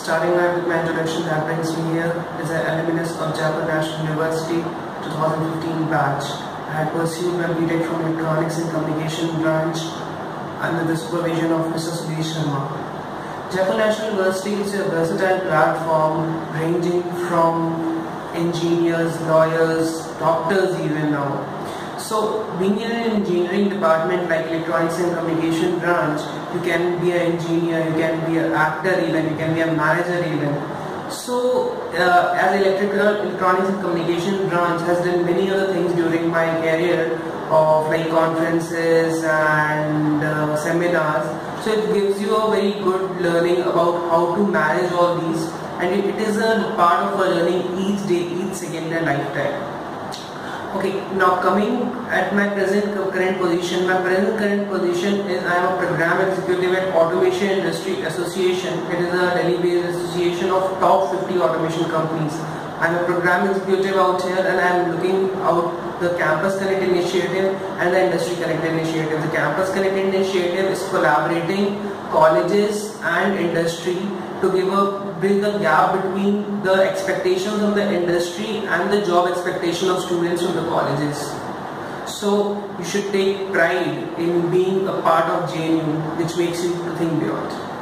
Starting with my introduction, that brings me here is an alumnus of Jaipur National University 2015 batch. I had pursued my BTech from Electronics and Communication branch under the supervision of Mr. Sudesh Sharma. Jaipur National University is a versatile platform ranging from engineers, lawyers, doctors even now. So being in an engineering department like Electronics and Communication branch, you can be an engineer, you can be an actor even, you can be a manager even. So as Electronics and Communication branch has done many other things during my career of like conferences and seminars. So it gives you a very good learning about how to manage all these, and it is a part of our learning each day, each second in a lifetime. Okay, now coming at my current position. My current position is I am a program executive at Automation Industry Association. It is a Delhi-based association of top 50 automation companies. I am a program executive out here, and I am looking out the Campus Connect initiative and the Industry Connect initiative. The Campus Connect initiative is collaborating colleges and industry to bridge the gap between the expectations of the industry and the job expectation of students from the colleges. So you should take pride in being a part of JNU, which makes you to think beyond.